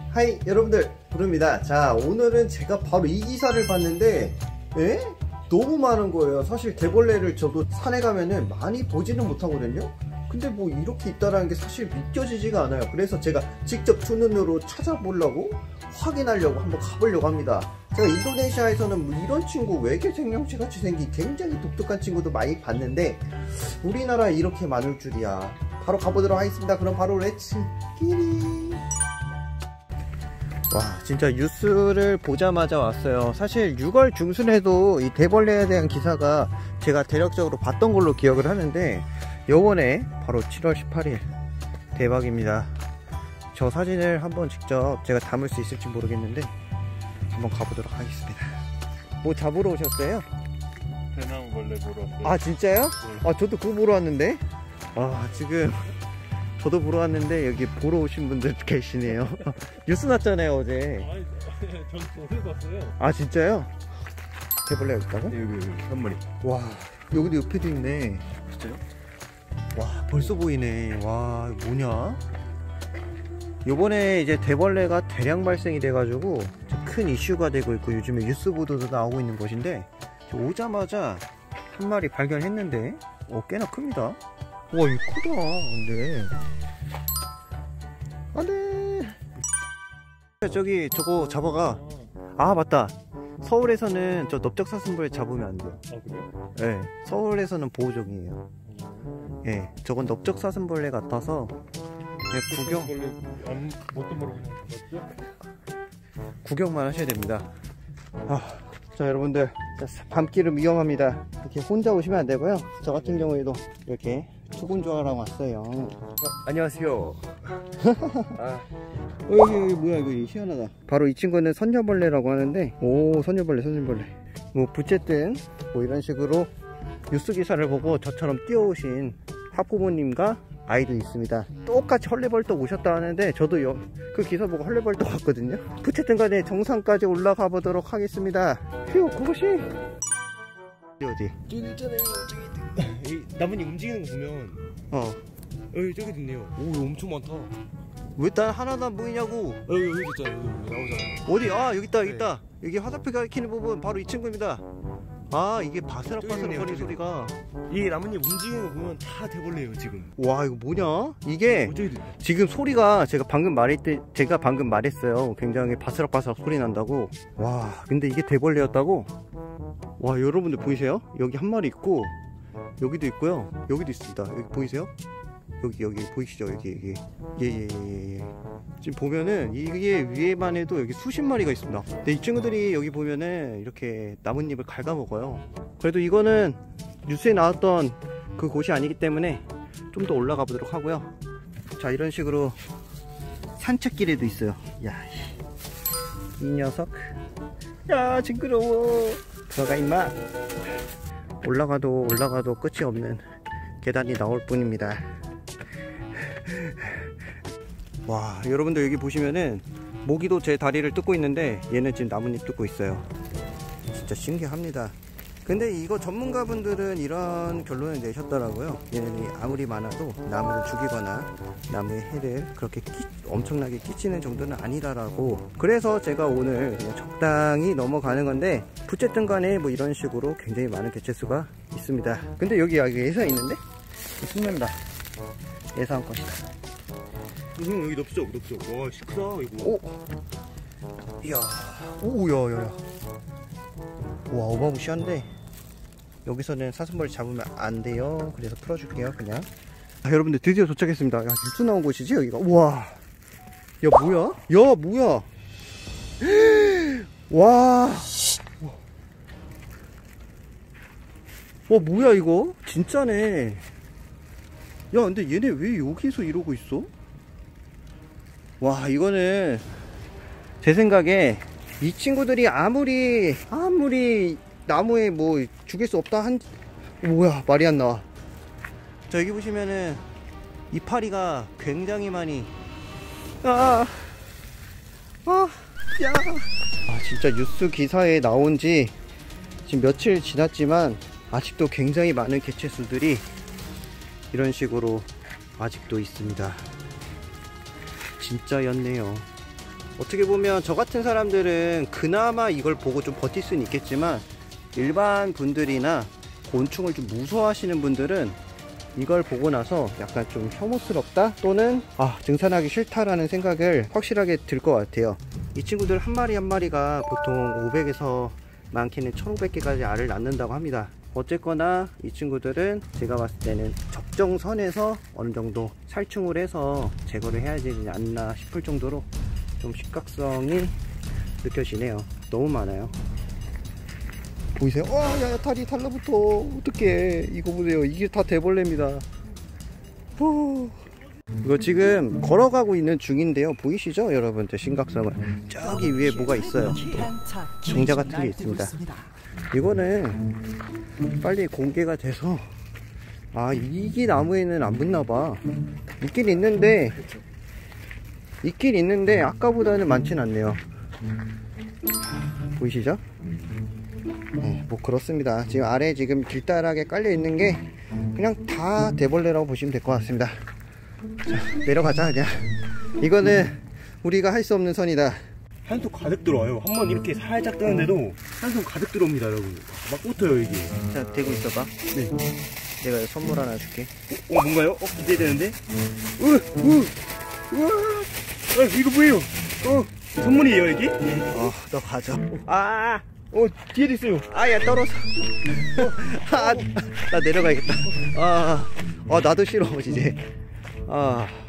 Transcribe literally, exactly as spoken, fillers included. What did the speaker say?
하이 여러분들, 부릅니다. 자, 오늘은 제가 바로 이 기사를 봤는데 에? 너무 많은 거예요. 사실 대벌레를 저도 산에 가면은 많이 보지는 못하거든요. 근데 뭐 이렇게 있다라는 게 사실 믿겨지지가 않아요. 그래서 제가 직접 두 눈으로 찾아보려고, 확인하려고 한번 가보려고 합니다. 제가 인도네시아에서는 뭐 이런 친구, 외계 생명체 같이 생긴 굉장히 독특한 친구도 많이 봤는데 우리나라에 이렇게 많을 줄이야. 바로 가보도록 하겠습니다. 그럼 바로 렛츠 기릿. 와, 진짜 뉴스를 보자마자 왔어요. 사실 유월 중순에도 이 대벌레에 대한 기사가 제가 대략적으로 봤던 걸로 기억을 하는데 요번에 바로 칠월 십팔일 대박입니다. 저 사진을 한번 직접 제가 담을 수 있을지 모르겠는데 한번 가보도록 하겠습니다. 뭐 잡으러 오셨어요? 대나무벌레 보러 왔어요. 아, 진짜요? 네. 아, 저도 그거 보러 왔는데. 아, 지금 저도 보러 왔는데 여기 보러 오신 분들 계시네요. 뉴스 났잖아요 어제. 아니, 전 오늘 봤어요. 아, 진짜요? 대벌레가 있다고? 여기 여기 한 마리. 와, 여기도 옆에도 있네. 진짜요? 와, 벌써 보이네. 와, 이거 뭐냐? 요번에 이제 대벌레가 대량 발생이 돼가지고 큰 이슈가 되고 있고 요즘에 뉴스 보도도 나오고 있는 것인데, 오자마자 한 마리 발견했는데 어, 꽤나 큽니다. 와, 이거 크다. 근데 안돼. 저기 저거 잡아가. 아, 맞다. 서울에서는 저 넓적사슴벌레 잡으면 안 돼요. 아, 그래요? 네, 서울에서는 보호종이에요. 예, 네, 저건 넓적사슴벌레 같아서 그냥 구경, 안 어떤 말로 그냥 잡았죠? 구경만 하셔야 됩니다. 아, 자, 여러분들, 밤길은 위험합니다. 이렇게 혼자 오시면 안 되고요. 저 같은 경우에도 이렇게 투군조화랑 왔어요. 어, 안녕하세요. 아, 어, 여기, 여기 뭐야, 이거 희한하다. 바로 이 친구는 선녀벌레라고 하는데, 오, 선녀벌레, 선녀벌레. 뭐 부채등 뭐 이런 식으로 뉴스 기사를 보고 저처럼 뛰어오신 학부모님과 아이도 있습니다. 똑같이 헐레벌떡 오셨다 하는데 저도 여, 그 기사 보고 헐레벌떡 왔거든요. 부채등 간에 정상까지 올라가 보도록 하겠습니다. 휴, 그것이 어디? 저기 있잖아요. 저기 이 나뭇잎 움직이는 거 보면 어, 여기 저기 있네요. 오, 이거 엄청 많다. 왜 난 하나도 안 보이냐고. 어, 여기 여기 있잖아요. 여기 나오잖아요. 어디? 아, 여기 있다, 여기 네. 있다. 여기 화살표가 키는 부분 바로 이 친구입니다. 아, 이게 바스락바스락 거리는 저기 소리가. 이 나뭇잎 움직이는 거 보면 다 대벌레예요 지금. 와, 이거 뭐냐? 이게 어, 저기도 있네. 지금 소리가 제가 방금 말할 때, 제가 방금 말했어요. 굉장히 바스락바스락 소리 난다고. 와, 근데 이게 대벌레였다고? 와, 여러분들 보이세요? 여기 한 마리 있고 여기도 있고요. 여기도 있습니다. 여기 보이세요? 여기 여기 보이시죠? 여기 여기 예예예 예, 예. 지금 보면은 이게 위에만 해도 여기 수십 마리가 있습니다. 근데 이 친구들이 여기 보면은 이렇게 나뭇잎을 갉아먹어요. 그래도 이거는 뉴스에 나왔던 그 곳이 아니기 때문에 좀 더 올라가 보도록 하고요. 자, 이런 식으로 산책길에도 있어요. 야, 이 녀석. 야, 징그러워. 들어가 임마. 올라가도 올라가도 끝이 없는 계단이 나올 뿐입니다. 와, 여러분들 여기 보시면은 모기도 제 다리를 뜯고 있는데 얘는 지금 나뭇잎 뜯고 있어요. 진짜 신기합니다. 근데 이거 전문가분들은 이런 결론을 내셨더라고요. 얘네들이 아무리 많아도 나무를 죽이거나 나무에 해를 그렇게 끼, 엄청나게 끼치는 정도는 아니다라고. 그래서 제가 오늘 그냥 적당히 넘어가는 건데, 부채등 간에 뭐 이런 식으로 굉장히 많은 개체수가 있습니다. 근데 여기 여기 예상 있는데? 숨는다. 예상 것이다. 형 여기 넓적 넓적. 와, 씨 크다 이거. 오, 이야, 오야야야. 와, 어마무시한데 여기서는 사슴벌레 잡으면 안 돼요. 그래서 풀어줄게요 그냥. 아, 여러분들 드디어 도착했습니다. 야, 뉴스 나온 곳이지 여기가. 우와, 야 뭐야? 야 뭐야? 와, 와 뭐야 이거? 진짜네. 야, 근데 얘네 왜 여기서 이러고 있어? 와, 이거는 제 생각에 이 친구들이 아무리 아무리 나무에 뭐 죽일 수 없다 한, 뭐야, 말이 안 나와. 자, 여기 보시면은 이파리가 굉장히 많이. 아, 아, 야. 아, 진짜 뉴스 기사에 나온 지 지금 며칠 지났지만 아직도 굉장히 많은 개체수들이 이런 식으로 아직도 있습니다. 진짜였네요. 어떻게 보면 저 같은 사람들은 그나마 이걸 보고 좀 버틸 수는 있겠지만, 일반 분들이나 곤충을 좀 무서워하시는 분들은 이걸 보고 나서 약간 좀 혐오스럽다 또는 아 등산하기 싫다라는 생각을 확실하게 들 것 같아요. 이 친구들 한 마리 한 마리가 보통 오백에서 많게는 천오백 개까지 알을 낳는다고 합니다. 어쨌거나 이 친구들은 제가 봤을 때는 적정선에서 어느 정도 살충을 해서 제거를 해야 되지 않나 싶을 정도로 좀 심각성이 느껴지네요. 너무 많아요. 보이세요? 와, 야, 야, 다리 달라붙어. 어떡해. 이거 보세요. 이게 다 대벌레입니다. 호. 이거 지금 걸어가고 있는 중인데요. 보이시죠? 여러분들 심각성을. 저기 위에 뭐가 있어요. 정자 같은 게 있습니다. 이거는 빨리 공개가 돼서, 아, 이 나무에는 안 붙나봐. 있긴 있는데, 있긴 있는데, 아까보다는 많진 않네요. 보이시죠? 네, 뭐 그렇습니다. 지금 아래 지금 길다랗게 깔려 있는 게 그냥 다 대벌레라고 보시면 될 것 같습니다. 자, 내려가자. 그냥 이거는 우리가 할 수 없는 선이다. 한 손 가득 들어와요. 한 번 이렇게 살짝 뜨는데도 한 손 가득 들어옵니다, 여러분. 막 붙어요, 이게. 자, 대고 있어봐. 네. 내가 선물 하나 줄게. 어, 뭔가요? 어, 기대되는데? 어, 어, 우와, 아, 이거 뭐예요? 어, 선물이에요, 이게? 어, 너 가져. 아, 어, 뒤에도 있어요. 아, 야, 떨어져. 아, 나 내려가야겠다. 아, 아, 나도 싫어, 이제. 아.